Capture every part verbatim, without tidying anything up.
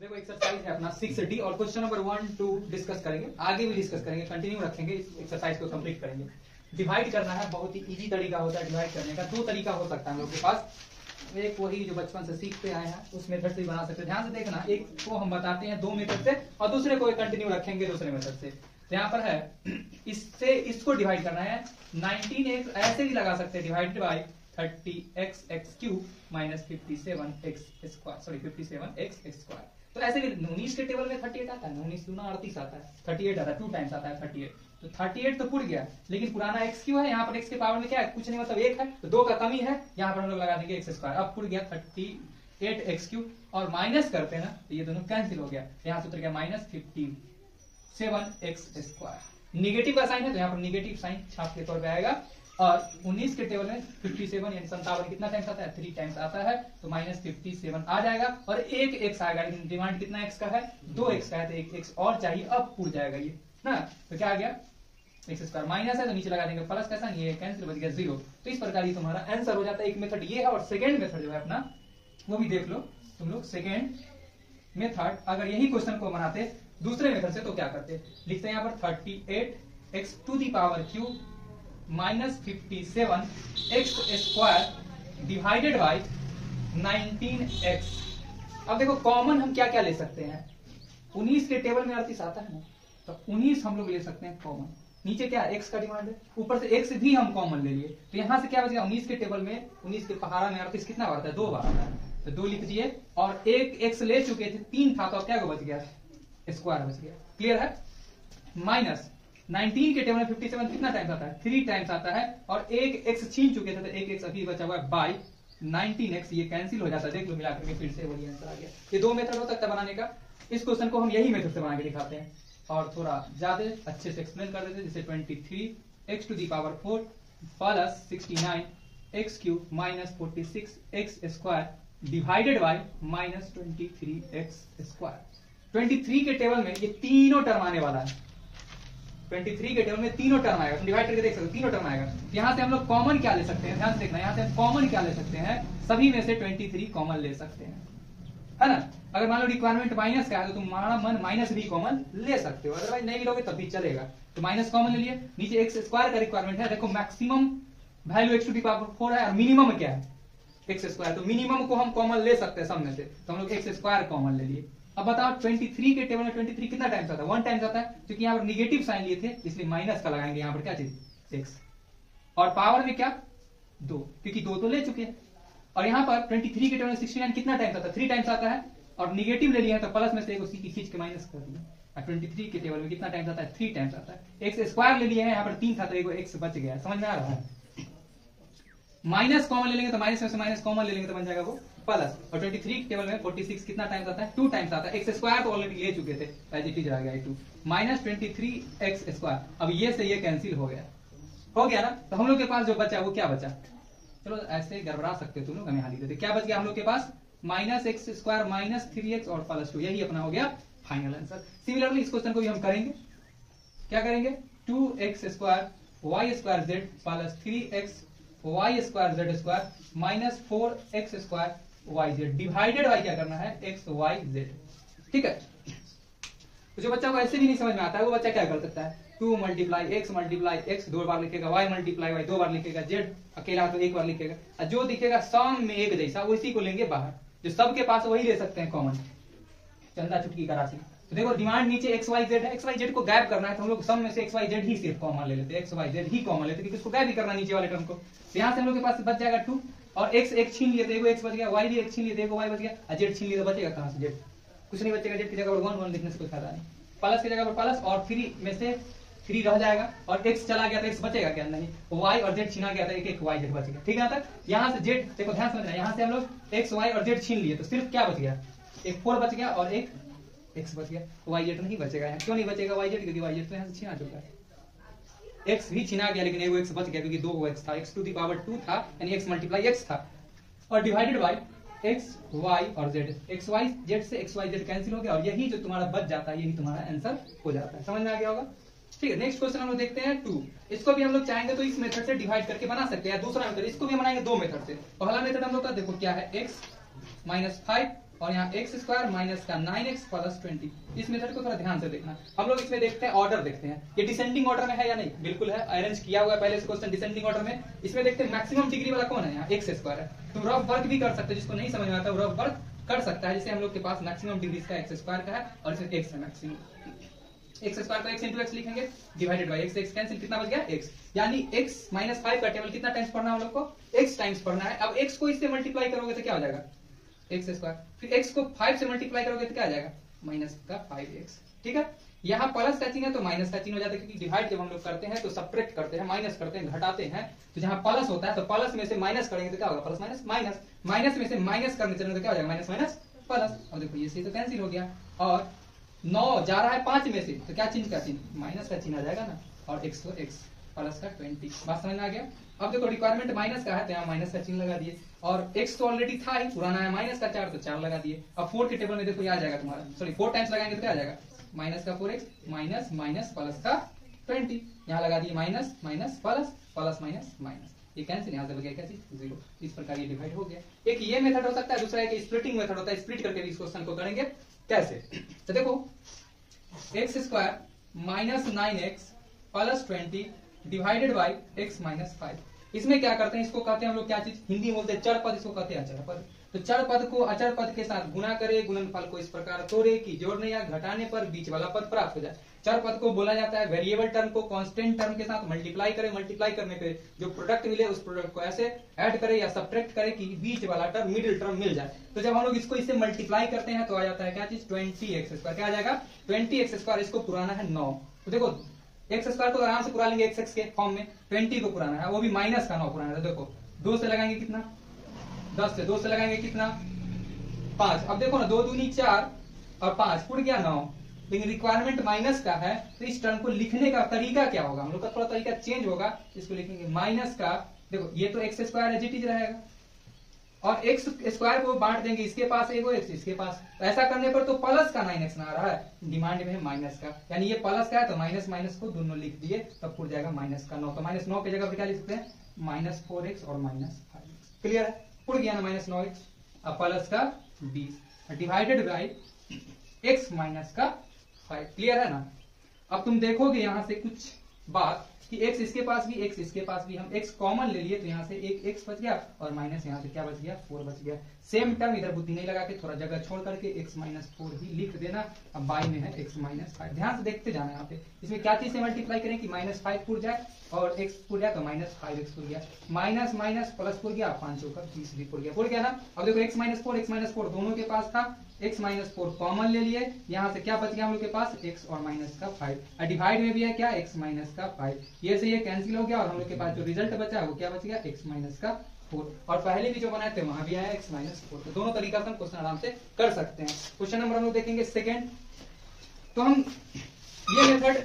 देखो एक्सरसाइज है अपना सिक्स डी और question number one two discuss करेंगे, आगे भी डिस्कस करेंगे, कंटिन्यू रखेंगे, इस एक्सरसाइज को कंप्लीट करेंगे। डिवाइड करना है, बहुत ही इजी तरीका होता है डिवाइड करने का। दो तरीका हो सकता है हम लोग के पास, एक वही जो बचपन से सीखते आए हैं उस मेथड से भी बना सकते हैं। ध्यान से देखना, एक को हम बताते हैं दो मेथड से और दूसरे को कंटिन्यू रखेंगे दूसरे मेथड से। तो यहाँ पर है इससे इसको डिवाइड करना है नाइनटीन एक्स, ऐसे भी लगा सकते हैं divided by thirty x x cube minus fifty seven x square, sorry fifty seven x square. तो ऐसे भी उन्नीस के टेबल में थर्टी एट आता है, उन्नीस दूना अड़तीस आता है, थर्टी एट आता है, टू टाइम्स आता है थर्टी एट। तो थर्टी एट तो पुट गया, लेकिन पुराना एक्स क्यू है, यहाँ पर एक्स के पावर में क्या है, कुछ नहीं, मतलब एक है, तो दो का कमी है, यहाँ पर हम लोग लगा देंगे एक्स स्क्वायर। अब पुट गया थर्टी एट एक्स क्यू और माइनस करते हैं ना, तो ये दोनों कैंसिल हो गया, यहाँ से उतर गया minus fifty seven x square. Negative का साइन है तो यहाँ पर निगेटिव साइन छाप के तौर पे आएगा। और उन्नीस के टेबल में सत्तावन यानी संतावन कितना टाइम्स आता है, थ्री टाइम्स आता है, तो माइनस फिफ्टी सेवन आ जाएगा और एक एक्स आएगा, लेकिन डिमांड कितना एक्स का है, दो एक्स का है, तो एक एक्स और चाहिए, अब पूछ जाएगा ये ना। तो क्या आ गया, एक्स स्क्वायर माइनस है तो नीचे लगा देंगे प्लस, कैसा ये कैंसिल, बच गया जीरो। तो इस प्रकार ये तुम्हारा आंसर हो जाता है। एक मेथड ये है और सेकेंड मेथड जो है अपना वो भी देख लो तुम लोग। सेकेंड मेथड अगर यही क्वेश्चन को बनाते दूसरे मेथड से तो क्या करते, लिखते हैं यहाँ पर thirty eight x to the power cube minus fifty seven x square divided by nineteen x. अब देखो कॉमन हम क्या क्या ले सकते हैं, उन्नीस के टेबल में अड़तीस आता है ना, तो उन्नीस हम लोग ले सकते हैं कॉमन। नीचे क्या एक्स का डिमांड है, ऊपर से एक्स भी हम कॉमन ले लिए, तो यहां से क्या बचेगा, उन्नीस के टेबल में उन्नीस के पहाड़ा में अड़तीस कितना बार आता है, दो बार आता है, तो दो लिख दीजिए। और एक एक्स ले चुके थे, तीन था, तो अब क्या बच गया, स्क्वायर बच गया। क्लियर है। माइनस नाइनटीन के टेबल में फिफ्टी सेवन कितना टाइम्स आता है, थ्री टाइम्स आता है, और एक एक्स छीन चुके थे तो एक एक्स अभी बचा हुआ है बाई नाइनटीन एक्स, ये कैंसिल हो जाता है। देख लो मिलाकर के फिर से वही आंसर आ गया। ये दो मेथड हो सकता है बनाने का। इस क्वेश्चन को हम यही मेथड से बना के दिखाते हैं और थोड़ा ज्यादा अच्छे से एक्सप्लेन कर देते हैं। जैसे twenty three x to the power four plus sixty nine x cube minus forty six x square divided by minus twenty three x square. Twenty three के टेबल में ये तीनों टर्म आने वाला है, ट्वेंटी थ्री के टेबल में तीनों टर्म आएगा, तुम डिवाइड करके देख सकते हो, तीनों टर्म आएगा। यहाँ से हम लोग कॉमन क्या ले सकते हैं, ध्यान से देखना, यहाँ से हम कॉमन क्या ले सकते हैं, सभी में से ट्वेंटी थ्री कॉमन ले सकते हैं, है ना। अगर मान लो रिक्वायरमेंट माइनस का है तो तुम्हारा मन माइनस भी कॉमन ले सकते हो, अदरवाइज नहीं लोगे तब भी चलेगा। तो माइनस कॉमन ले लिए, नीचे एक्स स्क्वायर का रिक्वायरमेंट है, देखो maximum value x to the power four है और मिनिमम क्या है, एक्स स्क्वायर, तो मिनिमम को हम कॉमन ले सकते हैं सब में से, तो हम लोग एक्स स्क्वायर कॉमन ले लिए। अब बताओ ट्वेंटी थ्री के टेबल में ट्वेंटी थ्री कितना टाइम्स आता है, वन टाइम्स आता है, क्योंकि यहाँ पर निगेटिव साइन लिए थे इसलिए माइनस का लगाएंगे, यहाँ पर क्या चीज एक्स, और पावर में क्या दो, क्योंकि दो तो ले चुके हैं। और यहाँ पर ट्वेंटी थ्री के टेबल में सिक्सटी नाइन कितना टाइम्स आता है, थ्री टाइम्स आता है, और निगेटिव ले लिया है तो प्लस में से एक उसी की खींच के माइनस कर दिया। और ट्वेंटी थ्री के टेबल में कितना टाइम्स आता है, थ्री टाइम्स आता है। एक्स स्क्वायर ले लिया है, यहाँ पर तीन था तो एक एक्स बच गया, समझ में आ रहा है। माइनस कॉमन ले लेंगे तो माइनस में से माइनस कॉमन ले लेंगे तो बन जाएगा वो प्लस। और ट्वेंटी थ्री टेबल में फोर्टी सिक्स कितना टाइम्स आता है, टू टाइम्स आता है, एक्स स्क्वायर तो ऑलरेडी ले चुके थे, एज इट इज आ गया two minus twenty three x square. अब ये से ये कैंसिल हो गया, हो गया ना। तो हम लोग के पास जो बचा वो क्या बचा, चलो ऐसे गड़बड़ा सकते हो तुम लोग, हम यहाँ लिख देते, क्या बच गया हम लोग के पास, minus x square minus three x और प्लस टू, यही अपना हो गया फाइनल आंसर। सिमिलरली इस क्वेश्चन को भी हम करेंगे, क्या करेंगे, two x square y square z plus three x y square z square minus four x square y z divided by क्या करना है, एक्स वाई जेड। ठीक है। तो जो बच्चा को ऐसे भी नहीं समझ में आता है वो बच्चा क्या कर सकता है, two multiply x multiply x दो बार लिखेगा, वाई मल्टीप्लाई वाई दो बार लिखेगा, जेड अकेला तो एक बार लिखेगा, और जो दिखेगा सम में एक जैसा उसी को लेंगे बाहर, जो सबके पास वही ले सकते हैं कॉमन, चंदा चुटकी का राशि। तो देखो डिमांड नीचे एक्स वाई जेड है, एक्स वाई जेड को गायब करना है तो हम लोग सम में से एक्स वाई जेड ही सिर्फ कॉमन ले लेते हैं, एक्स वाई जेड ही कॉमन लेते हैं, क्योंकि इसको गायब ही करना नीचे वाले टर्म को। तो यहाँ से हम लोग के पास बच जाएगा टू, और एक्स एक छीन लिए तो एक्स बच गया, वाई भी एक छीन लिए तो वाई बच गया, और जेड छीन लिए तो बचेगा कहां से जेड, कुछ नहीं बचेगा, जेड की जगह पर वन वन लिखने से कोई फायदा नहीं, प्लस की जगह पर प्लस, और थ्री में से थ्री रह जाएगा, और एक्स चला गया तो एक्स बचेगा क्या, नहीं, वाई और जेड छीना गया था, एक एक वाई जेड बच गया। ठीक है तक। यहाँ से जेड देखो ध्यान समझना, यहाँ से हम लोग एक्स वाई और जेड छीन लिए तो सिर्फ क्या बच गया, एक फोर बच गया और एक एक्स बच गया, वाई जेड नहीं बचेगा। यहाँ क्यों नहीं बचेगा वाई जेड, क्योंकि वाई जेड तो यहाँ से छीना चुका है, एक्स भी छीना गया लेकिन एगो एक्स बच गया, क्योंकि दो एक्स था, x to the power two था यानी एक्स मल्टीप्लाई एक्स था, और डिवाइडेड बाई एक्स वाई और जेड, एक्स वाई जेड से एक्स वाई जेड कैंसिल हो गया, और यही जो तुम्हारा बच जाता है यही तुम्हारा आंसर हो जाता है। समझ में आ गया होगा। ठीक है। नेक्स्ट क्वेश्चन हम लोग देखते हैं टू, इसको भी हम लोग चाहेंगे तो इस मेथड से डिवाइड करके बना सकते हैं, दूसरा मेथड इसको भी बनाएंगे दो मेथड से। पहला मेथड हम लोग का देखो क्या है, एक्स माइनस फाइव और यहाँ एक्स स्क्वायर माइनस का नाइन एक्स प्लस ट्वेंटी। इस मेथड को थोड़ा ध्यान से देखना। हम लोग इसमें देखते हैं ऑर्डर देखते हैं, ये डिसेंडिंग ऑर्डर में है या नहीं, बिल्कुल है, अरेंज किया हुआ है पहले से क्वेश्चन डिसेंडिंग ऑर्डर में। इसमें देखते हैं मैक्सिमम डिग्री वाला कौन है, यहाँ एक्स स्क्वायर है। तुम रफ वर्क भी कर सकते हो, जिसको नहीं समझ में आता है रफ वर्क कर सकता है। जैसे हम लोग के पास मैक्सिमम डिग्री का एक्स स्क्वायर का है और इसमें एक्स है मैक्सिमम, एक्स स्क्वायर को एक्स इंटू एक्स लिखेंगे divided by x, x cancel, कितना बच गया एक्स, यानी एक्स माइनस फाइव का टेबल कितना टाइम्स पढ़ना है हम लोग को, एक्स टाइम्स पढ़ना है। अब एक्स को इससे मल्टीप्लाई करोगे तो क्या हो जाएगा एक्स स्क्वायर, फिर एक्स को फाइव से मल्टीप्लाई करोगे तो क्या आ जाएगा माइनस का फाइव एक्स। ठीक है, यहाँ प्लस का चिन्ह है तो माइनस का चिन्ह हो जाता है, क्योंकि डिवाइड जब हम लोग करते हैं तो सब्ट्रैक्ट करते हैं, माइनस करते हैं, घटाते हैं। तो जहाँ प्लस होता है तो प्लस में से माइनस करेंगे तो क्या होगा प्लस माइनस माइनस, माइनस में से माइनस करने चलेंगे तो क्या हो जाएगा माइनस माइनस प्लस। और देखो ये तो कैंसिल हो गया, और नौ जा रहा है पांच में से तो क्या चिन्ह का चिन्ह माइनस का चिन्ह आ जाएगा ना, और एक्स तो एक्स प्लस का ट्वेंटी। बात समझ में आ गया। अब देखो रिक्वायरमेंट माइनस का है तो यहाँ माइनस का चिन्ह लगा दिए, और एक्स तो ऑलरेडी था ही, पुराना है माइनस का चार तो चार लगा दिए। अब फोर के टेबल में देखो ये आ जाएगा तुम्हारा, सॉरी फोर टाइम्स लगाएंगे तो क्या आ जाएगा माइनस का four x minus minus plus का ट्वेंटी, यहाँ लगा दिए minus minus plus plus minus minus, ये कैंसिल, यहाँ से बच गया क्या चीज जीरो। इस प्रकार ये डिवाइड हो गया। एक ये मेथड हो सकता है, दूसरा एक स्प्लिटिंग मेथड होता है, स्प्लिट करके भी इस क्वेश्चन को करेंगे। कैसे, तो देखो x square minus nine x plus twenty divided by x minus five. इसमें क्या करते हैं, इसको कहते हैं हम लोग क्या चीज, हिंदी में बोलते हैं चर पद, इसको कहते हैं अचर पद। तो चर पद को अचर पद के साथ गुना करे, गुणनफल को इस प्रकार तोड़े कि जोड़ने या घटाने पर बीच वाला पद प्राप्त हो जाए। चर पद को बोला जाता है वेरिएबल टर्म को कांस्टेंट टर्म के साथ मल्टीप्लाई करे, मल्टीप्लाई करने पे जो प्रोडक्ट मिले उस प्रोडक्ट को ऐसे ऐड करे या सब्ट्रैक्ट करे कि बीच वाला टर्म मिडिल टर्म मिल जाए। तो जब हम लोग इसको इससे मल्टीप्लाई करते हैं तो आ जाता है क्या चीज ट्वेंटी एक्स स्क्वायर, क्या आ जाएगा ट्वेंटी एक्स स्क्वायर। इसको पुराना है नौ, तो देखो एक्स स्क्वायर को आराम से पुरा लेंगे एक्स एक्स के फॉर्म में, ट्वेंटी को पुराना है, वो भी माइनस का नौ पुराना है। देखो दो से लगाएंगे कितना दस, से दो से लगाएंगे कितना पांच। अब देखो ना दो दूनी चार और पांच उड़ गया नौ, लेकिन रिक्वायरमेंट माइनस का है तो इस टर्म को लिखने का तरीका क्या होगा, हम लोग का थोड़ा तरीका चेंज होगा। इसको लिखेंगे माइनस का, देखो ये तो एक्स स्क्वायर है जीटी रहेगा, और एक्स स्क्वायर को बांट देंगे, इसके पास एक एक्स इसके पास, तो ऐसा करने पर तो प्लस का नाइन एक्स ना आ रहा है, डिमांड में है माइनस का, यानी ये प्लस का है तो माइनस माइनस को दोनों लिख दिए, तब पूरा जाएगा माइनस का नौ। तो माइनस नौ की जगह पर क्या लिख सकते हैं माइनस फोर एक्स और माइनस फाइव एक्स। क्लियर है, उड़ गया ना माइनस नौ एक्स, अब प्लस का बीस डिवाइडेड बाई एक्स माइनस का फाइव। क्लियर है ना। अब तुम देखोगे यहां से कुछ बात कि x इसके पास भी x इसके पास भी, हम x कॉमन ले लिए तो यहाँ से एक x बच गया और माइनस यहाँ से क्या बच गया फोर बच गया। सेम टर्म इधर बुद्धि नहीं लगा के थोड़ा जगह छोड़ करके x माइनस फोर ही लिख देना। अब बाई में है x माइनस फाइव, ध्यान से देखते जाना यहाँ पे। इसमें क्या चीज से मल्टीप्लाई करें कि माइनस फाइव पुर जाए और x पुर जाए तो माइनस फाइव एक्स पुर गया, माइनस माइनस प्लस पुर गया, पांचों का बीस भी पुर गया, पुर गया ना। अब देखो x minus four x minus four दोनों के पास था, x माइनस फोर कॉमन ले लिए, यहाँ से क्या बच गया हम लोग के पास x और माइनस का फाइव। डिवाइड में भी है क्या x माइनस का फाइव, ये से ये कैंसिल हो गया और हम लोग के पास जो रिजल्ट बचा है वो क्या बच गया x माइनस का फोर। और पहले भी जो बनाए थे वहां भी आया x माइनस फोर। तो दोनों तरीका से हम क्वेश्चन आराम से कर सकते हैं। क्वेश्चन नंबर हम लोग देखेंगे सेकेंड। तो हम ये मेथड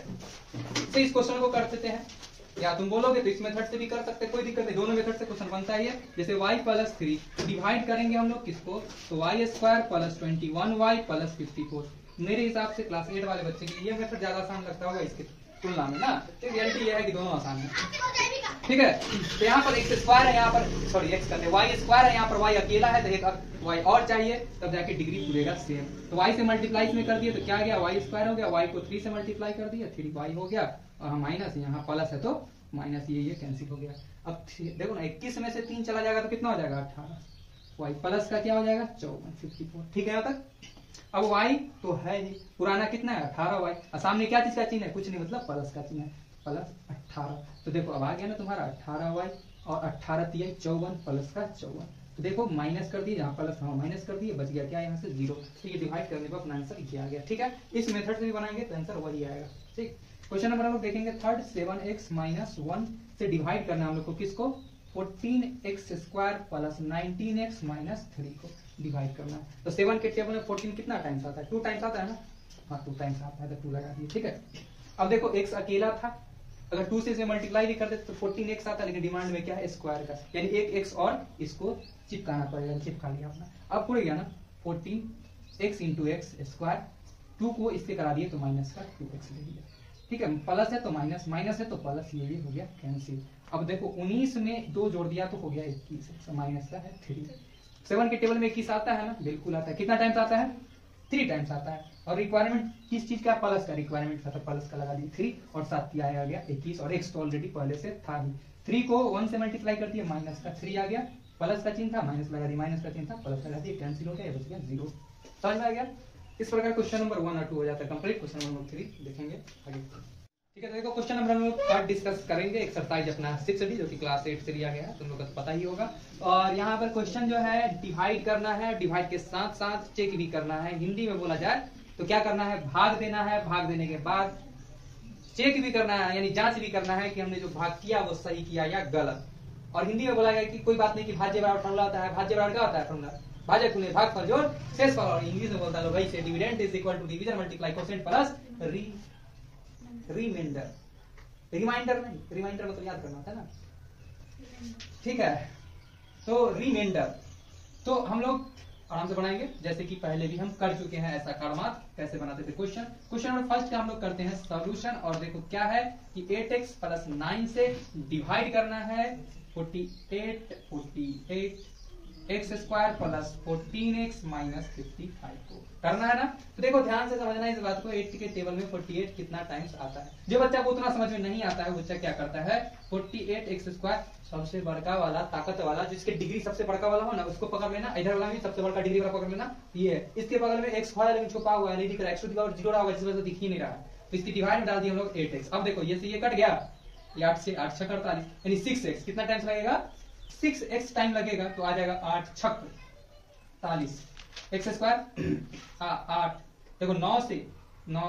से इस क्वेश्चन को कर सकते हैं, या तुम बोलोगे तो इस मेथड से भी कर सकते हैं, कोई दिक्कत नहीं, दोनों मेथड से क्वेश्चन बनता ही है। जैसे y प्लस थ्री डिवाइड करेंगे हम लोग किसको, तो y square plus twenty one y plus fifty four. मेरे हिसाब से क्लास एट वाले बच्चे के लिए ये मेथड ज्यादा आसान लगता होगा इसके तुलना में ना। तो रियलिटी ये है कि दोनों आसान है, ठीक है। तो यहाँ पर एक्स स्क्वायर है, यहाँ पर सॉरी एक्स करते हैं वाई स्क्वायर है, यहाँ पर वाई अकेला है तो एक वाई और चाहिए, तब जाके डिग्री पूरेगा सेम। तो वाई से मल्टीप्लाई में कर दिए तो क्या गया वाई स्क्वायर हो गया, वाई को थ्री से मल्टीप्लाई कर दिया थ्री वाई हो गया, और माइनस यहाँ प्लस है तो माइनस ये ये कैंसिल हो गया। अब देखो ना इक्कीस में से तीन चला जाएगा तो कितना हो जाएगा अठारह, वाई प्लस का क्या हो जाएगा चौवन फिफ्टी फोर, ठीक है यहाँ तक। अब y तो है ही पुराना कितना है अठारह वाई, और सामने क्या चीज का चिन्ह है कुछ नहीं मतलब प्लस का चिन्ह है, प्लस अठारह। तो देखो अब आ गया ना तुम्हारा अठारह वाई और अठारह तिया चौवन प्लस का चौवन। तो देखो माइनस कर दिए जहाँ प्लस हाँ माइनस कर दिए, बच गया क्या यहाँ से जीरो। तो ये डिवाइड करने पर अपना आंसर ये आ गया, ठीक है। इस मेथड से भी बनाएंगे तो आंसर वही आएगा, ठीक। क्वेश्चन नंबर हम लोग देखेंगे third, seven x minus one से डिवाइड करना हम लोग को किसको, fourteen x square plus nineteen x minus three को डिवाइड करना है। तो सेवन के टेबल में फोर्टीन कितना टाइम्स आता है, टू टाइम्स आता है ना, हाँ टू टाइम्स आता है तो टू लगा दिए, ठीक है। अब देखो एक्स अकेला था, अगर टू से मल्टीप्लाई भी कर दे तो फोर्टीन एक्स आता है, लेकिन डिमांड में क्या है स्क्वायर का, यानी एक एक्स और इसको चिपकाना पड़ेगा, चिपका लिया अपना। अब पूरे गया ना fourteen x into x square, two को इससे करा दिए तो माइनस का टू एक्स ले लिया, ठीक है। प्लस है तो माइनस, माइनस है तो प्लस, ये भी हो गया कैंसिल। अब देखो उन्नीस में दो जोड़ दिया तो हो गया इक्कीस, माइनस का है थ्री, सेवन के टेबल में इक्कीस आता है ना, बिल्कुल आता है। कितना टाइम्स आता है? थ्री टाइम्स आता है। और रिक्वायरमेंट किस चीज का? प्लस का रिक्वायरमेंट था, तो प्लस का लगा दी थ्री, और साथ ही आया गया इक्कीस, और एक्स तो ऑलरेडी पहले से था ही। थ्री को वन से मल्टीप्लाई कर दिया, माइनस का थ्री आ गया, प्लस का चिन्ह था, माइनस लगा दी, माइनस का चिन्ह था, प्लस लगा दिया, कैंसिल हो गया, ये बच गया जीरो। समझ में आ गया? इस प्रकार क्वेश्चन नंबर वन और टू हो जाता है कंप्लीट। क्वेश्चन नंबर थ्री देखेंगे आगे। ठीक है, तो देखो क्वेश्चन नंबर हम लोग पार्ट डिस्कस करेंगे। एक्सरसाइज अपना सिक्स डी जो कि क्लास एट से लिया गया है, तुम लोग को तो पता ही होगा। और यहाँ पर क्वेश्चन जो है डिवाइड करना है, डिवाइड के साथ साथ चेक भी करना है। हिंदी में बोला जाए तो क्या करना है? भाग देना है, भाग देने के बाद चेक भी करना है, यानी जांच भी करना है कि हमने जो भाग किया वो सही किया या गलत। और हिंदी में बोला गया कि कोई बात नहीं कि भाज्य बराबर फॉर्मूला होता है। भाज्य बराबर क्या होता है? फॉर्मूला भाजक गुणे भागफल जोड़ शेषफल। और इंग्लिश में बोलता है वही से dividend is equal to division multiply quotient plus re reminder. Reminder नहीं, रिमाइंडर मतलब याद करना था ना, ठीक है। तो रिमाइंडर तो हम लोग आराम से बनाएंगे, जैसे कि पहले भी हम कर चुके हैं। ऐसा कर्मात कैसे बनाते थे क्वेश्चन। क्वेश्चन नंबर फर्स्ट का हम लोग करते हैं सॉल्यूशन। और देखो क्या है कि एट एक्स प्लस नाइन से डिवाइड करना है forty eight, forty eight x square plus fourteen x minus fifty five को करना है ना। तो देखो ध्यान से समझना इस बात को। एट के टेबल में फोर्टी एट कितना टाइम्स आता है। जो बच्चा को उतना समझ में नहीं आता है, बच्चा क्या करता है, फोर्टी एट एक्स स्क्वायर सबसे बड़का वाला, ताकत वाला, जिसके डिग्री सबसे बड़का वाला हो ना, उसको पकड़ लेना। इधर वाला भी सबसे बड़का डिग्री वाला पकड़ लेना। ये इसके बगल में एक्स वाला लेकिन छुपा हुआ है, नहीं दिख रहा, x to the power zero होगा, जिस वजह से दिख ही नहीं रहा है। तो इसकी डिवाइड में डाल दिए हम लोग एट एक्स। अब देखो ये से ये कट गया, ये आठ से आठ छक अड़तालीस, यानी सिक्स एक्स कितना टाइम्स लगेगा? सिक्स एक्स टाइम लगेगा। तो आ जाएगा आठ छक तालीस एक्स स्क्वायर आठ। देखो नौ से नौ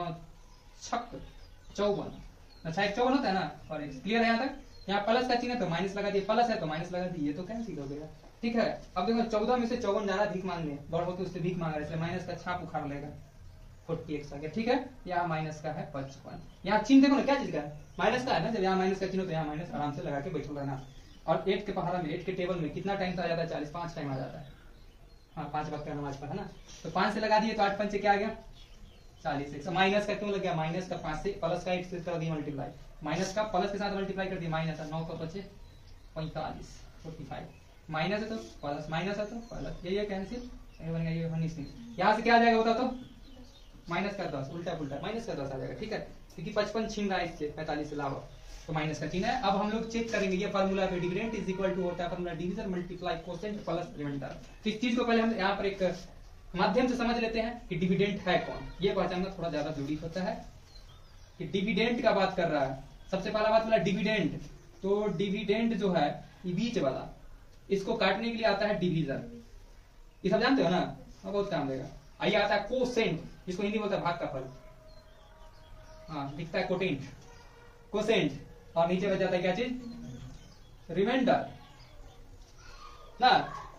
छक चौवन, अच्छा एक चौवन होता है ना, और क्लियर है यहाँ तक। यहाँ प्लस का चिन्ह है तो माइनस लगा दिए, प्लस है तो माइनस लगा दिए, तो कैंसिल हो गया। ठीक है, अब देखो चौदह में से चौवन जा रहा है भीख मांगने, बड़ होते उससे भीख मांग रहा है, इसलिए माइनस का छाप उखाड़ लेगा, फोर्टी एक्स आ गया। ठीक है, यहाँ माइनस का है पचपन। यहाँ चिन्ह देखो ना क्या चीज का है, माइनस का है ना। जब यहाँ माइनस का चिन्ह तो यहाँ माइनस आराम से लगा के बैठो रहना। और एट के पहाड़ा में, एट के टेबल में कितना टाइम आ जाता है? चालीस, पांच टाइम आ जाता है। हाँ, पांच वक्त का नमाज पढ़ा ना, तो पांच से लगा दिए तो आठ पंच से क्या आ गया? चालीस एक्स। माइनस का क्यों लग गया? माइनस का पांच से, प्लस का एक से कर दिया मल्टीप्लाई, माइनस का प्लस के साथ मल्टीप्लाई कर दिया, माइनस का नौ का पचे पैंतालीस, फोर्टी फाइव, माइनस है तो प्लस, माइनस है तो प्लस, ये ये कैंसिल, ये बन गया ये उन्नीस। यहाँ से क्या आ जाएगा होता तो माइनस का दस, उल्टा उल्टा माइनस का दस आ जाएगा। ठीक है, क्योंकि पचपन छीन रहा है इससे, पैंतालीस से लावा, तो माइनस का चिन्ह है। अब हम लोग चेक करेंगे ये फार्मूला पे, डिविडेंड इज इक्वल टू होता है formula division multiply quotient plus reminder. तो इस चीज को पहले हम यहाँ पर एक माध्यम से समझ लेते हैं कि डिविडेंड है कौन। ये पहचानना थोड़ा ज्यादा जरूरी होता है कि डिविडेंड का बात कर रहा है। सबसे पहला बात बोला डिविडेंड, तो डिविडेंड जो है ये बीच वाला, इसको काटने के लिए आता है डिवीजन। ये सब जानते हो ना, बहुत काम देगा। आइए आता है कोसेंट, जिसको हिंदी बोलता है भाग का फल। हाँ, दिखता है कोटेंट, कोसेंट, और नीचे बच जाता है क्या चीज? रिमाइंडर ना।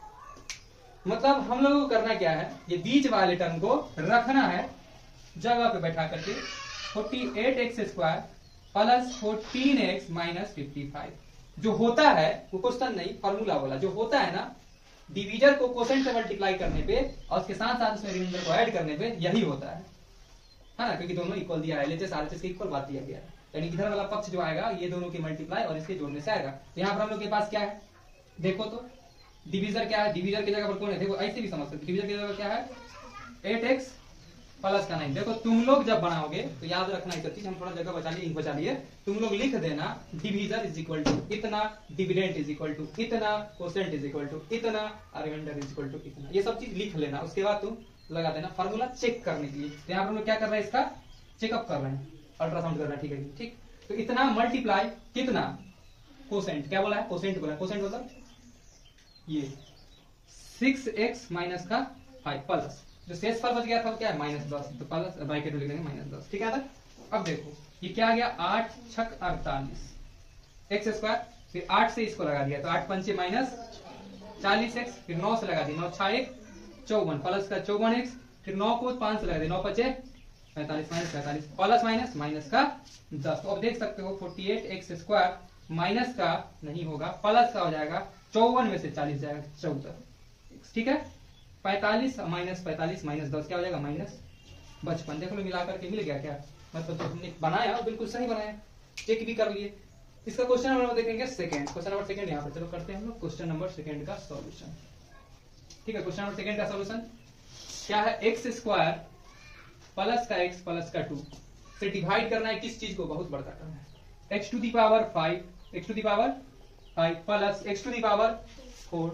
मतलब हम लोगों को करना क्या है, ये बीच वाले टर्म को रखना है जगह पे बैठा करके, forty eight x square plus fourteen x minus fifty five. जो होता है वो क्वेश्चन नहीं, फॉर्मूला बोला, जो होता है ना डिवीजर को कोसेंट से मल्टीप्लाई करने पे और उसके साथ साथ उसमें रिमाइंडर को ऐड करने पे, यही होता है, है ना, क्योंकि दोनों इक्वल दिया है, एलएचएस आरएचएस के इक्वल बात दिया गया है। यानी इधर वाला पक्ष जो आएगा ये दोनों के मल्टीप्लाई और इसके जोड़ने से आएगा। तो यहाँ पर हम लोग के पास क्या है, देखो तो डिवीजर क्या है, डिवीजर की जगह पर कौन है, देखो ऐसे भी समझ सकते, डिवीजर की जगह क्या है, एट एक्स प्लस का नाइन। देखो तुम लोग जब बनाओगे तो याद रखना एक चीज, हम थोड़ा जगह बचा लिए, बचा लिए, तुम लोग लिख देना डिवीजर इज इक्वल टू इतना, डिविडेंड इज इक्वल टू इतना, कोसेंट इज इक्वल टू इतना, रिमाइंडर इज इक्वल टू इतना। ये सब चीज लिख लेना, उसके बाद तुम लगा देना फार्मूला चेक करने के लिए। तो यहाँ पर हम लोग क्या कर रहे हैं, इसका चेकअप कर रहे हैं, अल्ट्रासाउंड कर रहे हैं। ठीक है, ठीक। तो इतना मल्टीप्लाई कितना, कोसेंट, क्या बोला है, कोसेंट बोला, कोसेंट मतलब ये सिक्स एक्स माइनस का फाइव प्लस जो शेष फल बच गया था वो क्या है, माइनस दस, तो प्लस ब्रैकेट में लिख देंगे माइनस दस। ठीक है था। अब देखो ये क्या आ गया, आठ छक अड़तालीस एक्स स्क्वायर, फिर आठ से इसको लगा दिया तो आठ पंचे माइनस चालीस एक्स, फिर नौ से लगा दी, नौ छह एक चौवन, प्लस का चौवन एक्स, फिर नौ को पांच से लगा दी, नौ पचे पैंतालीस माइनस पैंतालीस, प्लस माइनस माइनस का दस। तो अब देख सकते हो forty eight x square minus का नहीं होगा, प्लस का हो जाएगा, चौवन में से चालीस जाएगा चौदह। ठीक है, पैंतालीस माइनस पैंतालीस माइनस दस क्या हो जाएगा, माइनस पचपन। देख लो मिलाकर के मिल गया क्या, मतलब तो हमने बनाया बिल्कुल सही बनाया, चेक भी कर लिए। इसका क्वेश्चन नंबर देखेंगे सेकंड, क्वेश्चन नंबर सेकंड यहाँ पर। चलो करते हैं हम लोग क्वेश्चन नंबर सेकंड का सॉल्यूशन। ठीक है, क्वेश्चन नंबर सेकंड का सॉल्यूशन क्या है, एक्स स्क्वायर प्लस का एक्स प्लस का टू से डिवाइड करना है किस चीज को, बहुत बड़का करना है, x to the power five, x to the power five plus x to the power four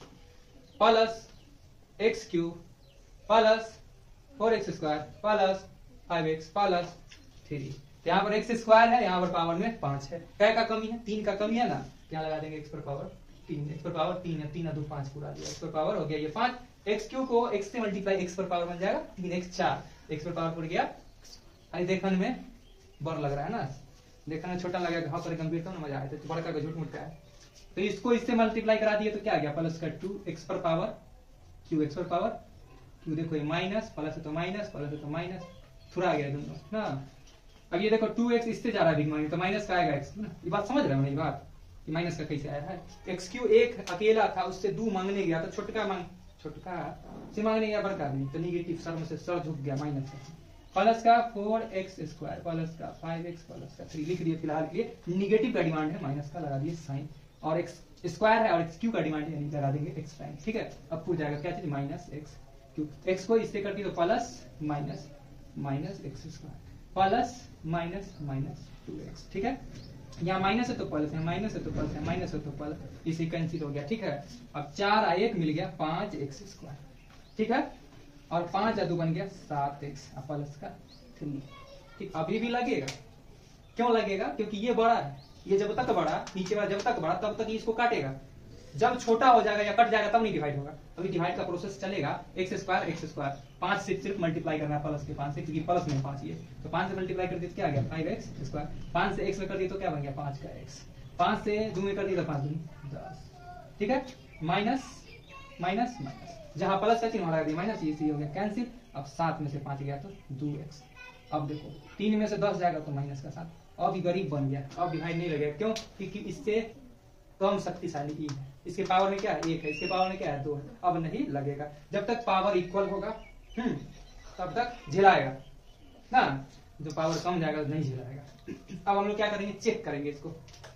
plus x cube plus four x square plus five x plus three. यहाँ पर एक्स स्क्वायर है, यहाँ पर पावर में पांच है, क्या का कमी है, तीन का कमी है ना, यहाँ लगा देंगे एक्स पर पावर तीन, एक्स पर पावर तीन है, तीन दो पांच पूरा दिया, एक्स पर पावर हो गया ये पांच, एक्स क्यू को एक्स से मल्टीप्लाई एक्स पर पावर बन जाएगा तीन एक्स चार, एक्स पर पावर पड़ गया, अरे देखने में बड़ लग रहा है ना, देखने में छोटा लगेगा, घाव पर गंभीर तो मजा आया, तो बड़का का झूठ मूठ का है, तो इसको इससे मल्टीप्लाई करा दिए तो क्या आ गया प्लस का टू एक्स पर पावर क्यू, एक्स पर पावर क्यू, देखो ये माइनस प्लस है तो माइनस प्लस है तो माइनस, थोड़ा आ गया दोनों ना। अब ये देखो टू एक्स इससे जा रहा है बिग माइनस, तो माइनस का आएगा एक्स ना, ये बात समझ रहे हो ना, ये बात कि माइनस का कैसे आया है, एक्स क्यू एक अकेला था, उससे दो मांगने गया तो छोटका मांग छोटका से मांगने गया बड़का नहीं, तो निगेटिव सर में से सर झुक गया माइनस का, प्लस का फोर एक्स स्क्वायर प्लस का फाइव एक्स प्लस का थ्री लिख दिए, फिलहाल के लिए निगेटिव का डिमांड है, माइनस का लगा दिए साइन, और एक्स स्क्वायर है और एक्स क्यू का डिमांड है, यानी लगा देंगे एक्स प्राइम, ठीक है। अब पूछ जाएगा क्या चीज, माइनस एक्स क्यू, एक्स को इससे कर दिए तो plus minus minus x square plus minus minus two x, ठीक है, यहाँ माइनस है तो प्लस है, माइनस है तो प्लस है, माइनस है तो प्लस, इसे कैंसिल हो गया, ठीक है। अब चार आ एक मिल गया पांच एक्स स्क्वायर, ठीक है, और पांच दो बन गया सात एक्स प्लस का थ्री, ठीक, अभी भी लगेगा, क्यों लगेगा, क्योंकि ये बड़ा है, ये जब तक बड़ा नीचे वाला जब तक बड़ा तब तक इसको काटेगा, जब छोटा हो जाएगा या कट जाएगा तब नहीं डिवाइड होगा, अभी डिवाइड का प्रोसेस चलेगा, एक्स स्क्वायर एक्स स्क्वायर पांच से सिर्फ मल्टीप्लाई करना है प्लस के पांच से, क्योंकि प्लस में पांच ये, तो पांच से मल्टीप्लाई कर दिए तो क्या आ गया फाइव एक्स स्क्वायर, पांच से एक्स में कर दिए तो क्या बन गया पांच का एक्स, पांच से दो में कर दिया तो पांच दूनी दस, ठीक है, माइनस माइनस माइनस, जहां प्लस का चिन्ह लगा दिया माइनस, ये हो गया कैंसिल, अब सात में से पांच गया तो दो एक्स, अब देखो तीन में से दस जाएगा तो माइनस का सात, अब गरीब बन गया, अब डिवाइड नहीं लगेगा, क्यों, क्योंकि इससे कम शक्तिशाली ई है, इसके पावर में क्या है एक है, इसके पावर में क्या है दो है, अब नहीं लगेगा, जब तक पावर इक्वल होगा हम्म तब तक झेलाएगा ना, जो पावर कम जाएगा नहीं झेलाएगा। अब हम लोग क्या करेंगे, चेक करेंगे इसको,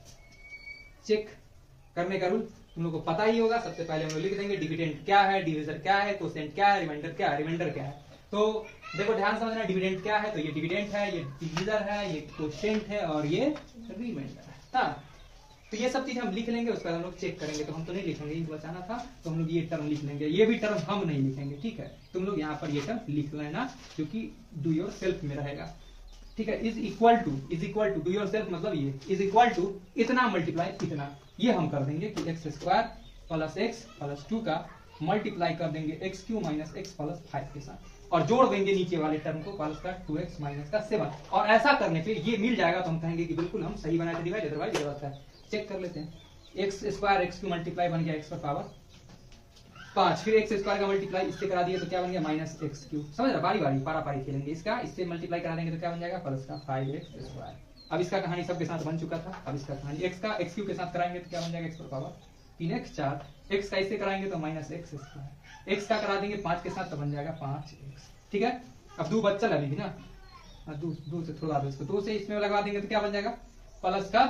चेक करने का रूल तुम लोग को पता ही होगा, सबसे पहले हम लोग लिख देंगे डिविडेंड क्या है, डिविजर क्या है, कोसेंट क्या है, रिमाइंडर क्या है, रिमाइंडर क्या है, तो देखो ध्यान समझना, डिविडेंड क्या है, तो ये डिविडेंड है, ये डिविजर है, ये कोसेंट है और ये रिमाइंडर है, हाँ, तो ये सब चीज हम लिख लेंगे, उसके बाद हम लोग चेक करेंगे, तो हम तो नहीं लिखेंगे, ये बचाना था तो हम लोग ये टर्म लिख लेंगे, ये भी टर्म हम नहीं लिखेंगे, ठीक है, तुम लोग यहाँ पर ये टर्म लिख लेना, क्योंकि डू योर सेल्फ में रहेगा, ठीक है, is equal to is equal to do yourself मतलब ये इज इक्वल टू इतना मल्टीप्लाई इतना, ये हम कर देंगे कि x square plus x plus two का मल्टीप्लाई कर देंगे x cube minus x plus five के साथ, और जोड़ देंगे नीचे वाले टर्म को प्लस का टू एक्स माइनस का सेवन, और ऐसा करने पे ये मिल जाएगा तो हम कहेंगे कि बिल्कुल हम सही बनाए थे डिवाइड, अदरवाइज गलत है। चेक कर लेते हैं, x square x cube multiply बन गया एक्स पर पावर पांच, फिर एक्स स्क्वायर का मल्टीप्लाई इससे करा दिए तो क्या बन गया माइनस एक्स क्यू, समझ रहा, बारी बारी पारा पारी खेलेंगे, इसका इससे मल्टीप्लाई करा देंगे तो क्या बन जाएगा प्लस का फाइव एक्स स्क्वायर। अब इसका कहानी सबके साथ बन चुका था, अब इसका कहानी एक्स का एक्स क्यू के साथ कराएंगे तो क्या बन जाएगा एक्स पर पावर तीन एक्स चार, एक्स का इससे कराएंगे तो माइनस एक्स स्क्वायर, एक्स का करा देंगे पांच के साथ तो बन जाएगा पांच एक्स, ठीक है। अब दो बच्चा अभी भी ना, दो दो से थोड़ा दो इसको, दो से इसमें लगा देंगे तो क्या बन जाएगा प्लस का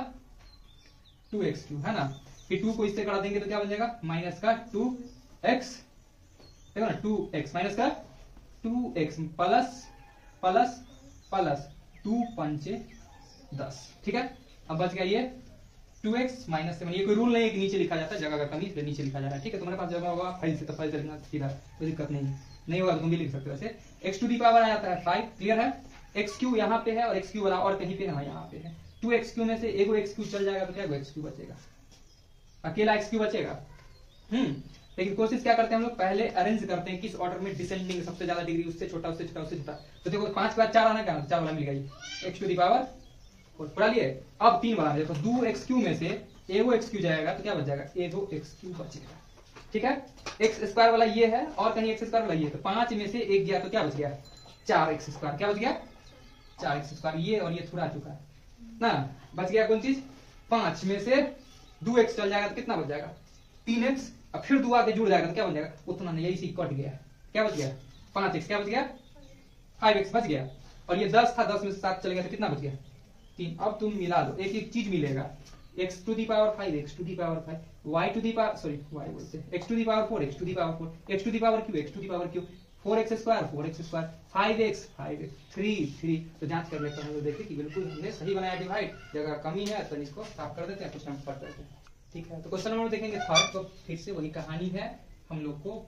टू एक्स क्यू है ना, फिर टू को इससे करा देंगे तो क्या बन जाएगा माइनस का टू एक्स, देखो ना टू एक्स माइनस का two x plus plus plus two पंचे दस, ठीक है। अब बच गया ये टू एक्स माइनस सेवन, ये कोई रूल नहीं है कि नीचे लिखा जाता है, जगह का कमी इसलिए नीचे लिखा जा रहा है, ठीक है। तुम्हारे पास जगह होगा फाइल से तो फाइल से लिखना सीधा, कोई दिक्कत नहीं है, नहीं होगा तो तुम भी लिख सकते हो। वैसे एक्स टू दी पावर आ जाता है फाइव, क्लियर है। एक्स क्यू यहाँ पे है और एक्स क्यू वाला और कहीं पे है, यहाँ पे है। टू एक्स क्यू में से एगो एक्स क्यू चल जाएगा तो क्या एक्स क्यू बचेगा, अकेला एक्स क्यू बचेगा। हम्म लेकिन कोशिश क्या करते हैं हम लोग, पहले अरेंज करते हैं किस ऑर्डर में डिसेंडिंग सबसे ज्यादा डिग्री, उससे छोटा उससे छोटा उससे छोटा। तो देखो पांच के बाद चार आना, क्या चार वाला मिल गया एक्स टू दी पावर पूरा लिए। अब तीन वाला देखो, दो एक्स क्यू में से एगो एक्स क्यू जाएगा तो क्या बच जाएगा, एगो एक्स क्यू बचेगा, ठीक है। एक्स स्क्वायर वाला ये है और कहीं एक्स स्क्वायर वाला ये है, तो पांच में से एक गया तो क्या बच गया, चार एक्स स्क्वायर, क्या बच गया चार एक्स स्क्वायर, ये और ये थोड़ा चुका है ना, बच गया कौन चीज, पांच में से दो एक्स चल जाएगा तो कितना बच जाएगा, तीन एक्स। अब फिर दो आगे जुड़ जाएगा तो क्या बन जाएगा, उतना नहीं, यही से कट गया, क्या बच गया पांच एक्स, क्या बच गया फाइव एक्स बच गया। और ये दस था, दस में से सात चल गया तो कितना बच गया तीन। अब तुम मिला दो, एक एक चीज मिलेगा, x to the power five, x to the power five, y to the power sorry y बोलते x to the power four, x to the power four, x to the power cube, x to the power cube, four x square, four x square, five x, five x, three three. तो जांच कर लेते हैं, तो देखिए कि बिल्कुल हमने सही बनाया डिवाइड, जगह कमी है तो इसको साफ कर देते हैं, कुछ नंबर पढ़ देते हैं। ठीक है, तो क्वेश्चन नंबर देखेंगे थर्ड, तो फिर से वही कहानी है, हम लोग को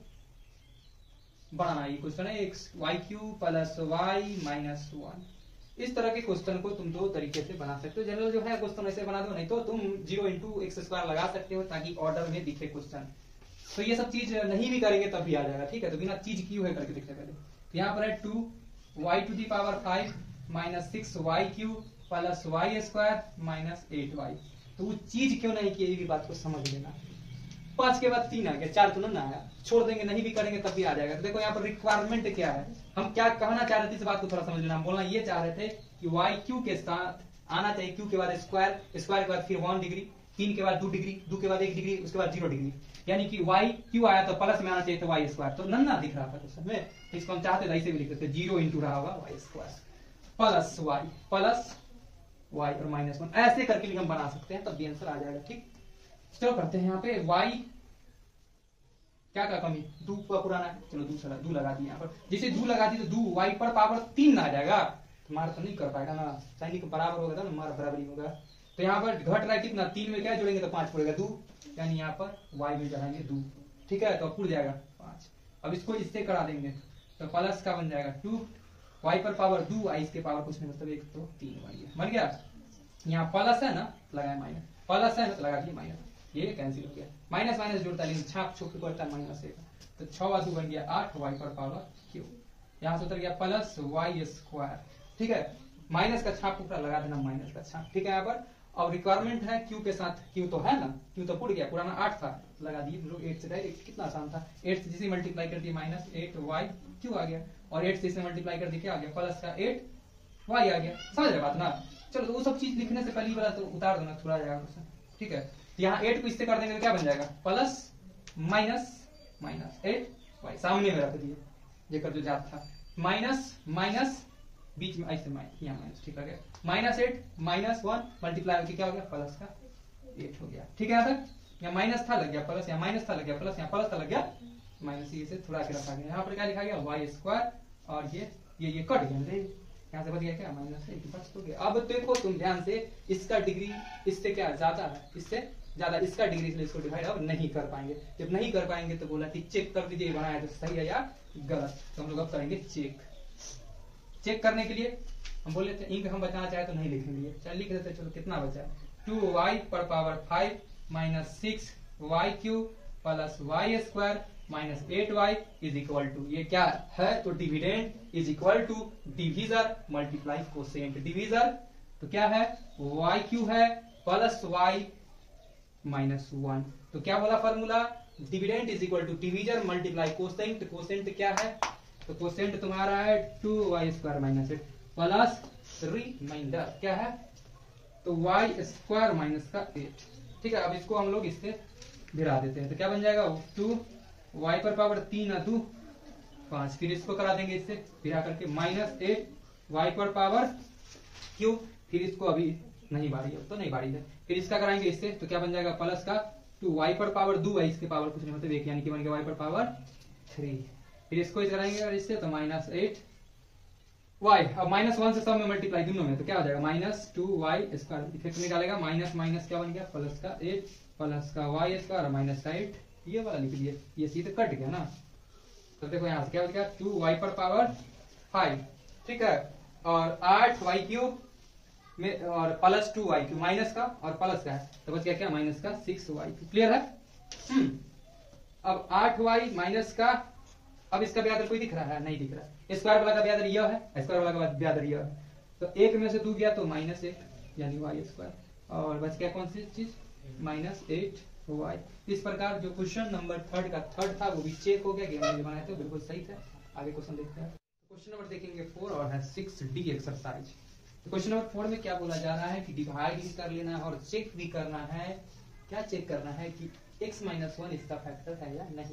बढ़ाना। ये क्वेश्चन है x y cube plus y minus one. इस तरह के क्वेश्चन को तुम दो तरीके से बना सकते हो। जनरल जो है क्वेश्चन ऐसे बना दो, नहीं तो तुम जीरो इंटू एक्स स्क्वायर लगा सकते हो ताकि ऑर्डर में दिखे क्वेश्चन। तो ये सब चीज नहीं भी करेंगे तब भी आ जाएगा। ठीक है, तो बिना चीज क्यू है करके देखते पहले। तो यहाँ पर है two y to the power five minus six y cube plus y square minus eight y. तो वो चीज क्यों नहीं की, ये भी बात को समझ लेना। पांच के बाद तीन आ गया, चार तो ना आया, छोड़ देंगे, नहीं भी करेंगे तब भी आ जाएगा। तो देखो यहाँ पर रिक्वायरमेंट क्या है, हम क्या कहना चाह रहे थे, इस बात को थोड़ा समझ लेना। हम बोलना ये चाह रहे थे कि वाई क्यू के साथ आना चाहिए, क्यू के बाद स्क्वायर, स्क्वायर के बाद फिर वन डिग्री, तीन के बाद दो डिग्री, दो के बाद एक डिग्री, उसके बाद जीरो डिग्री। यानी कि वाई क्यू आया तो प्लस में आना चाहिए, तो वाई स्क्वायर तो नन्ना दिख रहा था क्वेश्चन में, इसको हम चाहते थे ऐसे भी लिख सकते, जीरो इंटू रहा होगा y square plus y plus y और माइनस वन, ऐसे करके भी हम बना सकते हैं, तब भी आंसर आ जाएगा। ठीक, चलो करते हैं यहाँ पे वाई क्या क्या कमी, दो का पुराना है, चलो दो लगा, दो लगा दी यहाँ पर, जैसे दो लगा दी तो दो वाई पर पावर तीन आ जाएगा, तो मार तो नहीं कर पाएगा ना, सैनिक बराबर होगा ना, मार बराबरी होगा। तो यहाँ पर घट रहा है कितना, तीन में क्या जोड़ेंगे तो पांच पड़ेगा, दो, यानी यहाँ पर वाई में चढ़ाएंगे दो। ठीक है, तो पुर जाएगा पांच। अब इसको इससे करा देंगे तो प्लस का बन जाएगा टू, वाई पर पावर दो, आई इसके पावर कुछ नहीं, मतलब एक तो तीन बन गया, बन गया। यहाँ प्लस है ना, लगाए माइनस, प्लस है ना तो लगा दिए माइनस, ये कैंसिल हो गया, माइनस माइनस जोड़ता है लेकिन छाप छुप करता है माइनस एक, तो छह वा दो बन गया आठ, वाई पर पावर क्यू, यहाँ से उतर गया प्लस वाई स्क्वायर। ठीक है, माइनस का छाप ऊपर लगा देना, माइनस का छाप। ठीक है, यहाँ पर अब रिक्वायरमेंट है क्यू के साथ, क्यू तो है ना, क्यू तो पुट गया, पुराना आठ था, लगा दिए हम लोग एट से, डायरेक्ट कितना आसान था, एट से जिसे मल्टीप्लाई कर दिए माइनस एट वाई क्यू आ गया, और एट से इसे मल्टीप्लाई कर दिए क्या आ गया, प्लस का एट वाई आ गया। समझ रहे बात ना। चलो तो वो सब चीज लिखने से पहली वाला तो उतार देना, थोड़ा जाएगा क्वेश्चन। ठीक है, यहाँ एट को इससे कर देंगे तो क्या बन जाएगा, plus minus minus eight y, सामने में रख दिए जेकर जो जात था, माइनस माइनस बीच में ऐसे माइनस, यहाँ माइनस, ठीक है, minus eight minus one multiply होकर क्या हो गया, प्लस का एट हो गया। ठीक है, यहाँ तक, यहाँ माइनस था लग गया प्लस, यहाँ माइनस था लग गया प्लस, यहाँ प्लस था लग गया माइनस, ये से थोड़ा के रखा गया। यहाँ पर क्या लिखा गया, वाई स्क्वायर, और ये ये ये कट गया, यहाँ से बच गया क्या, माइनस एक बच तो गया। अब देखो तुम ध्यान से, इसका डिग्री इससे क्या ज्यादा है, इससे ज्यादा, इसका डिग्री, इसलिए इसको डिवाइड अब नहीं कर पाएंगे। जब नहीं कर पाएंगे तो बोला कि चेक कर दीजिए बनाया तो सही है या गलत। तो हम लोग अब करेंगे चेक। चेक करने के लिए हम बोले थे इंक हम बचाना चाहे तो नहीं लिखेंगे, चल लिख देते। चलो कितना बचा, टू वाई पर power five minus six y cube plus y square minus eight y is equal to, ये क्या है तो dividend is equal to divisor multiply quotient. Divisor तो क्या है, वाई क्यू है प्लस वाई माइनस वन, तो क्या बोला formula, dividend is equal to divisor multiply quotient. Quotient क्या है, तो कोसेंट तुम्हारा है two y square minus eight plus remainder क्या है, तो वाई स्क्वायर माइनस का एट। ठीक है, अब इसको हम लोग इससे गिरा देते हैं तो क्या बन जाएगा, टू वाई पर पावर तीन है दो पांच, फिर इसको करा देंगे इससे गिरा करके माइनस एट वाई पर पावर क्यू, फिर इसको अभी नहीं बारी है तो नहीं बारी है, फिर इसका कराएंगे इससे तो क्या बन जाएगा, प्लस का टू वाई पर पावर दो है, इसके पावर कुछ नहीं मतलब एक, यानी कि बन गया वाई पर पावर थ्री, फिर इसको इस कराएंगे और इससे तो माइनस एट वाई, अब माइनस वन से सब में मल्टीप्लाई दोनों में तो क्या हो जाएगा, minus two y square, effect निकालेगा माइनस माइनस क्या बन गया, प्लस का एट प्लस का वाई स्क्वायर माइनस का एट, ये वाला लिख दिए, ये सीधे कट गया ना। तो देखो यहाँ से क्या हो गया, टू वाई पर पावर फाइव, ठीक है, और आठ वाई क्यूब में और plus two y cube minus का और प्लस का है तो बच गया क्या, माइनस का सिक्स वाई क्यूब। क्लियर है। हम्म अब आठ वाई माइनस का, अब इसका ब्यादर कोई दिख रहा है, नहीं दिख रहा है, स्क्वायर वाला का ब्यादर यह है, स्क्वायर वाला का ब्यादर यह है, तो एक में से दो गया तो माइनस एक यानी वाई स्क्वायर, और बच गया कौन सी चीज, माइनस एट वाई। इस प्रकार जो क्वेश्चन नंबर थर्ड का थर्ड था वो भी चेक हो गया, गेम में बनाए थे बिल्कुल सही था। आगे क्वेश्चन देखते हैं, क्वेश्चन नंबर देखेंगे फोर और है six D exercise. Question number four में क्या बोला जा रहा है कि डिवाइड भी कर लेना है और चेक भी करना है। क्या चेक करना है कि x माइनस वन इसका फैक्टर है या नहीं।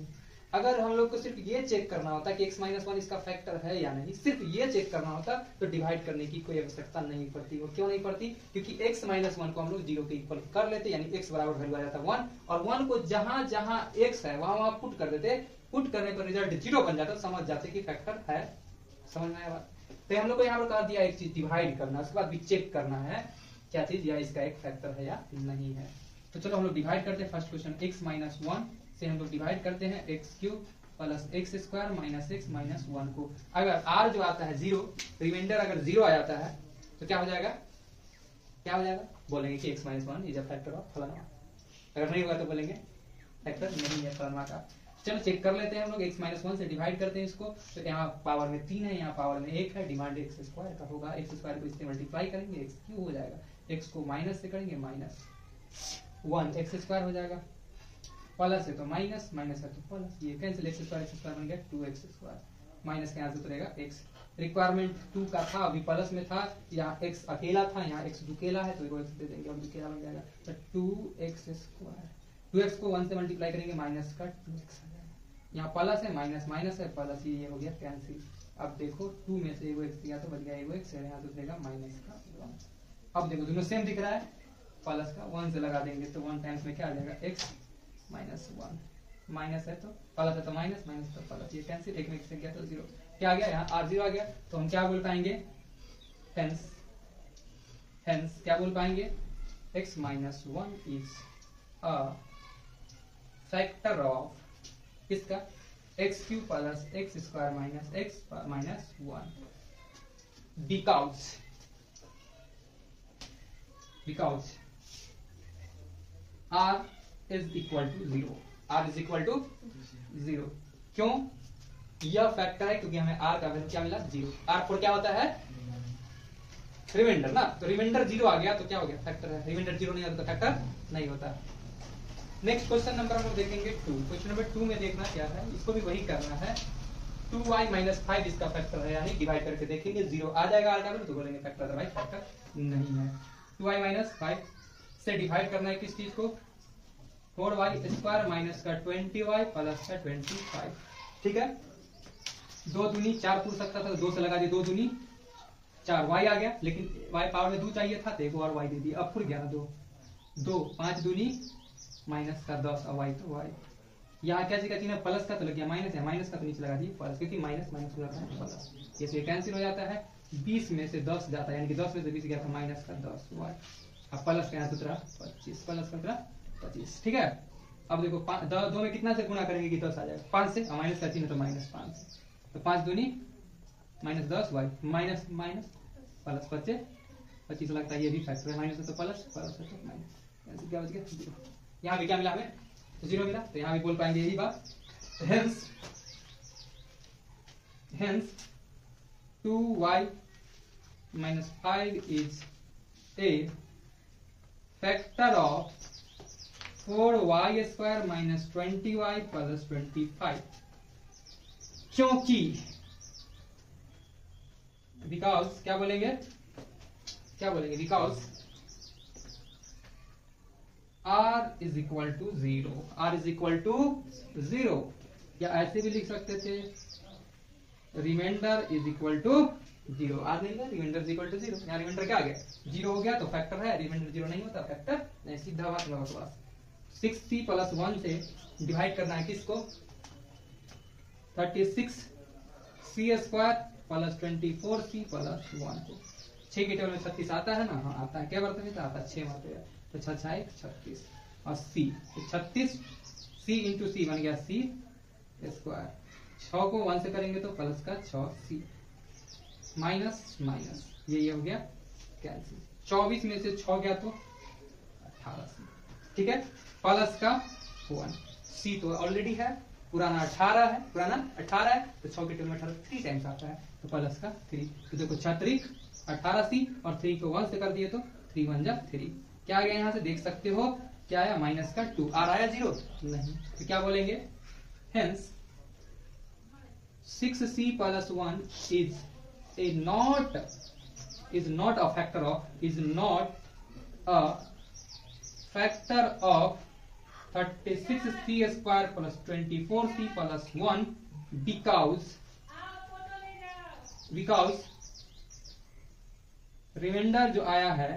अगर हम लोग को सिर्फ ये चेक करना होता कि x माइनस वन इसका फैक्टर है या नहीं, सिर्फ ये चेक करना होता तो डिवाइड करने की कोई आवश्यकता नहीं पड़ती। और क्यों नहीं पड़ती? क्योंकि x माइनस वन को हम लोग जीरो के इक्वल कर लेते, यानी x बराबर वैल्यू आ जाता वन, और वन को जहां जहां x है वहां वहां पुट कर देते। पुट करने पर रिजल्ट जीरो बन जाता, समझ जाते कि फैक्टर है। समझ में आया बात? तो हम लोग को यहाँ पर कहा दिया एक चीज डिवाइड करना, उसके बाद भी चेक करना है क्या चीज, या इसका एक फैक्टर है या नहीं है। तो चलो हम लोग डिवाइड करते हैं। First question x minus one से हम लोग डिवाइड करते हैं x cube plus x square minus x minus one को। अगर r जो आता है जीरो, रिमाइंडर अगर जीरो आ जाता है तो क्या हो जाएगा, क्या हो जाएगा? बोलेंगे कि x minus one is a factor of फलाना। अगर नहीं होगा तो बोलेंगे फैक्टर नहीं है फलाना का। चलो चेक कर लेते हैं हम लोग। x माइनस वन से डिवाइड करते हैं इसको, तो यहाँ पावर में तीन है, यहाँ पावर में एक है, डिमांड एक्स स्क्वायर का होगा। एक्स स्क्वायर को इससे मल्टीप्लाई करेंगे, एक्स क्यूब हो जाएगा, एक्स को माइनस से करेंगे माइनस वन एक्स स्क्वायर हो जाएगा, प्लस है तो माइनस, माइनस है तो प्लस, ये cancel, x square x square बन गया टू एक्स स्क्वायर, माइनस के यहाँ से उतरेगा x। रिक्वायरमेंट टू का था, अभी प्लस में था, यहाँ x अकेला था, यहाँ x दुकेला है तो इसको x दे देंगे और दुकेला बन जाएगा तो two x square. Two x को वन से मल्टीप्लाई करेंगे, माइनस का टू एक्स आ जाएगा, यहाँ प्लस है माइनस माइनस है प्लस, ये हो गया कैंसिल। अब देखो टू में से एगो x दिया तो बच गया एगो x, यहाँ से उतरेगा माइनस का वन। अब देखो दोनों सेम दिख रहा है, प्लस का वन से लगा देंगे तो वन टाइम्स में क्या आ जाएगा x माइनस वन, माइनस है तो प्लस है तो माइनस, माइनस तो प्लस, ये कैंसिल, एक में से गया तो जीरो, क्या आ गया यहाँ आर जीरो आ गया। तो हम क्या बोल पाएंगे, हेंस हेंस क्या बोल पाएंगे, x minus one is a factor of किसका, x cube plus x square minus x minus one, because because r is equal to zero, r is equal to zero. क्यों? यह फैक्टर है क्योंकि हमें r का वैल्यू क्या मिला, zero. r four क्या होता है, रिमाइंडर ना, तो रिमाइंडर जीरो आ गया तो क्या हो गया, फैक्टर है। रिमाइंडर जीरो नहीं आता तो फैक्टर नहीं होता। नेक्स्ट क्वेश्चन नंबर हम लोग देखेंगे टू। क्वेश्चन नंबर टू में देखना क्या है, इसको भी वही करना है। टू वाई माइनस फाइव इसका फैक्टर है, यानी डिवाइड करके देखेंगे, जीरो आ जाएगा r का वैल्यू तो बोलेंगे फैक्टर, अदरवाइज फैक्टर नहीं है। टू वाई माइनस फाइव से डिवाइड करना है किस चीज को, फोर वाई स्क्वायर माइनस का ट्वेंटी वाई प्लस का ट्वेंटी फाइव। ठीक है, दो दूनी चार पूछ सकता था, दो से लगा दिए, दो दूनी चार, वाई आ गया, लेकिन वाई पावर में दो चाहिए था तो एक और वाई दे दिया, अब फिर ग्यारह दो दो, पांच दूनी माइनस का दस, और वाई तो वाई। यहाँ क्या चीज का प्लस का तो लग गया माइनस है, माइनस का तो नीचे लगा दिए प्लस, क्योंकि माइनस माइनस हो जाता है प्लस, ये कैंसिल हो जाता है। बीस में से दस जाता है, यानी कि दस में से बीस गया था माइनस का दस वाई, अब प्लस का यहाँ सूत्र पच्चीस, प्लस का पच्चीस। ठीक है, अब देखो दो, दो में कितना से गुना करेंगे कि दस आ जाएगा, पांच से, माइनस का चिन्ह तो माइनस पांच से, तो पांच दूनी माइनस दस वाई माइनस माइनस प्लस पच्चीस, पच्चीस लगता है, ये भी फैक्टर है, माइनस है तो प्लस, प्लस है तो माइनस, क्या बच गया जीरो। यहाँ भी क्या मिला हमें, जीरो मिला, तो यहाँ भी बोल पाएंगे यही बात। Hence hence two y minus five is a factor of four y square minus twenty y plus twenty five, क्योंकि बिकॉज क्या बोलेंगे, क्या बोलेंगे, because r is equal to zero, r is equal to zero, या ऐसे भी लिख सकते थे, remainder is equal to zero. R नहीं है, remainder is equal to zero, यहाँ रिमाइंडर क्या आ गया, जीरो हो गया तो फैक्टर है, रिमाइंडर जीरो नहीं होता फैक्टर नहीं, सीधा बात लगा के पास। सिक्स सी प्लस वन से डिवाइड करना है किसको, thirty six C square plus twenty four C plus one को। छह के टेबल में छत्तीस आता है ना, हाँ आता है, क्या बर्तन आता है, छह मारते हैं तो छह छह एक छत्तीस, और सी तो छत्तीस सी इंटू सी बन गया सी स्क्वायर, छह को वन से करेंगे तो प्लस का छह सी माइनस माइनस, ये ये हो गया कैंसिल, चौबीस में से छह गया तो अठारह सी। ठीक है, प्लस का वन, सी तो ऑलरेडी है, पुराना अठारह है, पुराना अठारह है तो छह के टेबल में अठारह थ्री टाइम्स आता है तो प्लस का थ्री, तो देखो छत्रिक अठारह सी और थ्री को वन से कर दिए तो थ्री वन जा थ्री, क्या आ गया यहाँ से देख सकते हो, क्या आया माइनस का टू, आर आया जीरो नहीं, तो क्या बोलेंगे, hence six C plus one is a not is not a factor of is not a factor of thirty six C square plus twenty four C plus one because because remainder जो आया है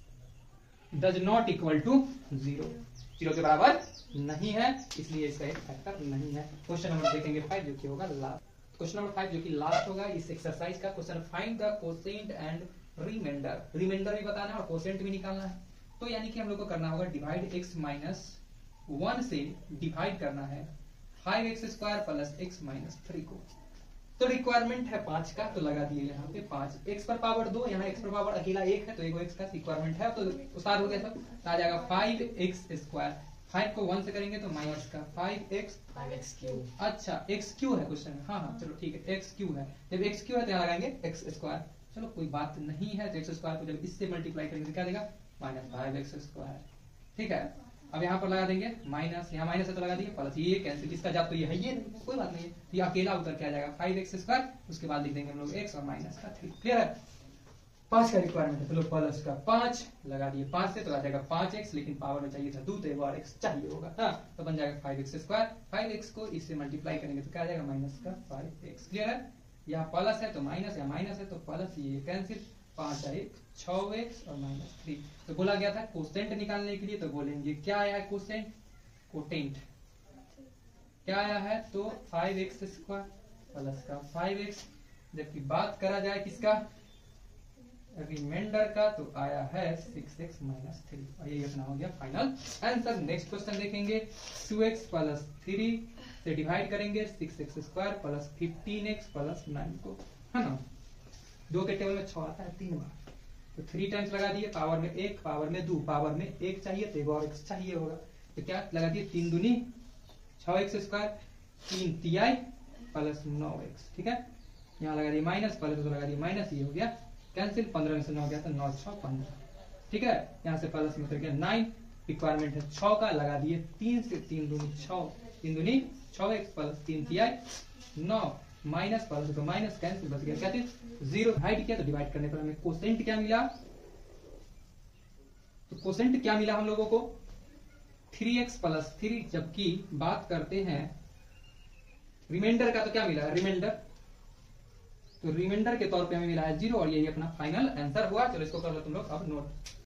does not equal to zero, zero के बराबर नहीं है, इसलिए इसका एक फैक्टर नहीं है। क्वेश्चन नंबर देखेंगे फाइव जो कि होगा लास्ट। क्वेश्चन नंबर फाइव जो कि लास्ट होगा इस एक्सरसाइज का question, find the quotient and remainder. Remainder भी बताना है और कोसेंट भी निकालना है। तो यानी कि हम लोग को करना होगा डिवाइड एक्स माइनस वन से डिवाइड करना है five x square plus x minus three को। तो रिक्वायरमेंट है पांच का, तो लगा दिए यहाँ पे पांच। एक्स पर पावर दो, यहाँ एक्स पर पावर अकेला एक है, तो एक एक्स का रिक्वायरमेंट है, तो उसार हो गया सब, तो आ जाएगा फाइव एक्स स्क्वायर। फाइव को वन से करेंगे तो माइनस का five x five x cube. अच्छा एक्स क्यू है क्वेश्चन में, हाँ हाँ चलो ठीक है, एक्स क्यू है। जब एक्स क्यू है तो यहाँ लगाएंगे एक्स स्क्वायर, चलो कोई बात नहीं है। तो एक्स स्क्वायर को जब इससे मल्टीप्लाई करेंगे तो क्या देगा, माइनस फाइव एक्स स्क्वायर। ठीक है, अब यहाँ पर लगा देंगे माइनस, यहाँ माइनस है तो लगा देंगे प्लस, ये कैंसिल, इसका जाप तो ये है, ये नहीं, कोई बात नहीं है, तो ये अकेला उतर के आ जाएगा फाइव एक्स स्क्वायर, उसके बाद लिख देंगे हम लोग एक्स और माइनस का थ्री। क्लियर है, पांच का रिक्वायरमेंट है, चलो प्लस का पांच लगा दिए, पांच से तो आ जाएगा पांच एक्स, लेकिन पावर में चाहिए था दो, तो एक बार एक्स चाहिए होगा, हाँ, तो बन जाएगा five x square. Five x को इससे मल्टीप्लाई करेंगे तो क्या आ जाएगा, माइनस का फाइव एक्स। क्लियर है, यहाँ प्लस है तो माइनस, या माइनस है तो प्लस, ये कैंसिल, पांच है एक, छह एक्स और माइनस थ्री। तो बोला गया था कोसेंट निकालने के लिए, तो बोलेंगे क्या आया है कोसेंट, कोटेंट क्या आया है, तो फाइव एक्स स्क्वायर प्लस का फाइव एक्स। जबकि बात करा जाए किसका, रिमाइंडर का, तो आया है सिक्स एक्स माइनस थ्री, और ये अपना हो गया फाइनल आंसर। नेक्स्ट क्वेश्चन देखेंगे, टू एक्स प्लस थ्री से डिवाइड करेंगे six x square plus fifteen x plus nine को, है ना। दो के टेबल में छह आता है तीन बार, तो थ्री टाइम्स लगा दिए, पावर में एक, पावर में दो, पावर में एक चाहिए तो एक और एक्स चाहिए होगा, तो क्या लगा दिए, तीन दूनी छह एक्स स्क्वायर, तीन तिहाई प्लस नौ एक्स। ठीक है, यहाँ लगा दिए माइनस, प्लस तो लगा दिए माइनस, ये हो गया कैंसिल, पंद्रह में से नौ गया तो नौ छह पंद्रह। ठीक है, यहाँ से प्लस में गया नाइन, रिक्वायरमेंट है छह का, लगा दिए तीन से, तीन दूनी छह, तीन दूनी छह एक्स प्लस तीन तिहाई नौ, माइनस प्लस तो माइनस, कैंसिल, बच गया क्या चीज, जीरो। डिवाइड किया तो डिवाइड करने पर हमें कोसेंट क्या मिला, तो कोसेंट क्या मिला हम लोगों को, थ्री एक्स प्लस थ्री। जबकि बात करते हैं रिमाइंडर का, तो क्या मिला, रिमाइंडर, तो रिमाइंडर के तौर पे हमें मिला है जीरो, और यही अपना फाइनल आंसर हुआ। चलो इसको कर लो तुम लोग अब नोट।